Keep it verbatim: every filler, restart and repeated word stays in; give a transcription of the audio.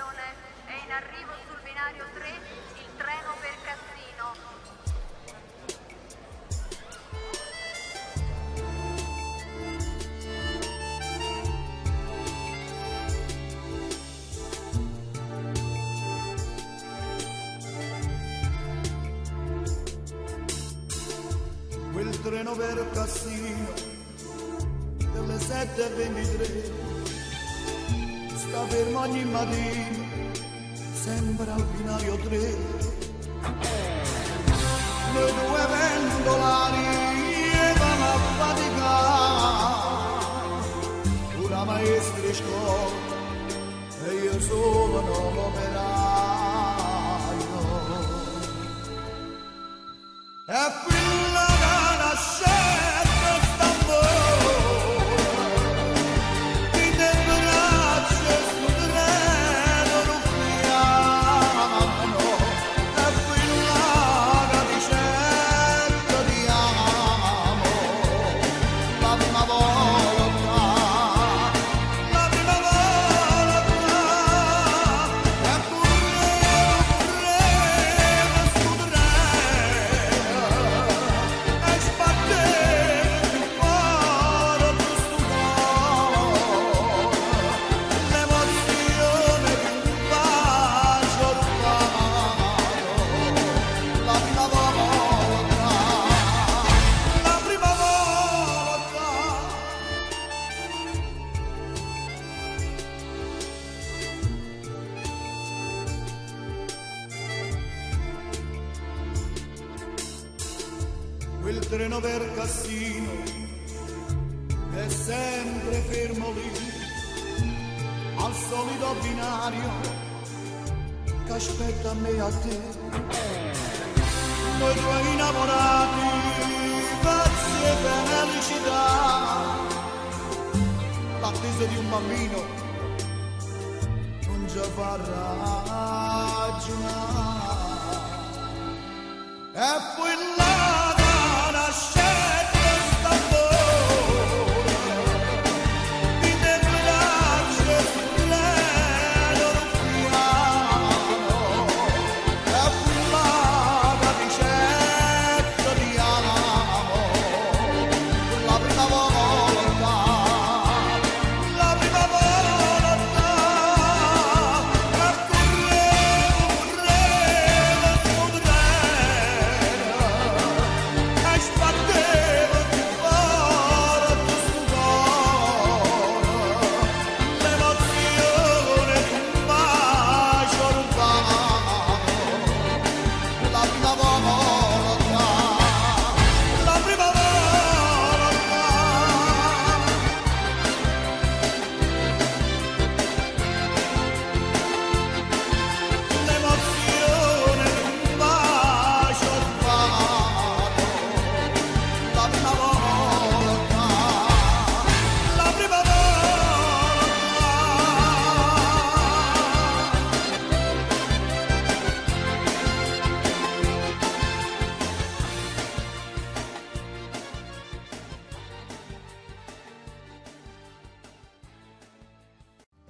Attenzione, è in arrivo sul binario tre il treno per Cassino. Quel treno per Cassino delle sette e ventitré sta fermo ogni mattino, sempre al binario tre. Noi due pendolari vanno a faticare, una maestra in scuola e io sono l'operaio. E quella che nascette st'amore mi deve braccia sto treno ruffiano. E quella che dicette ti amo la prima volta, la prima volta. E correva, correva sto treno e sbatteva il cuore per sto cuore, l'emozione di un bacio rubato, la prima volta, la prima volta. Quel treno per Cassino è sempre fermo lì, al solito binario che aspetta a me e a te. Noi due innamorati, pazzi e felicità, l'attesa di un bambino non ci fa ragionare. E poi là